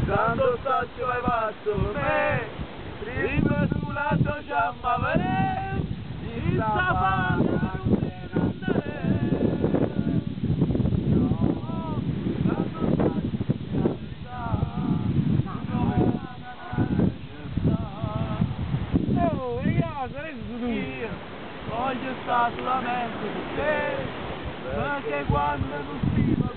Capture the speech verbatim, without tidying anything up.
Tanto spazio hai fatto per me, prima tu la tua ciamma vedere, in sta fame non viene andare. No, tanto spazio di verità, dove la Oh, ragazzi, adesso tu! io voglio stare solamente con te, perché quando tu scrivi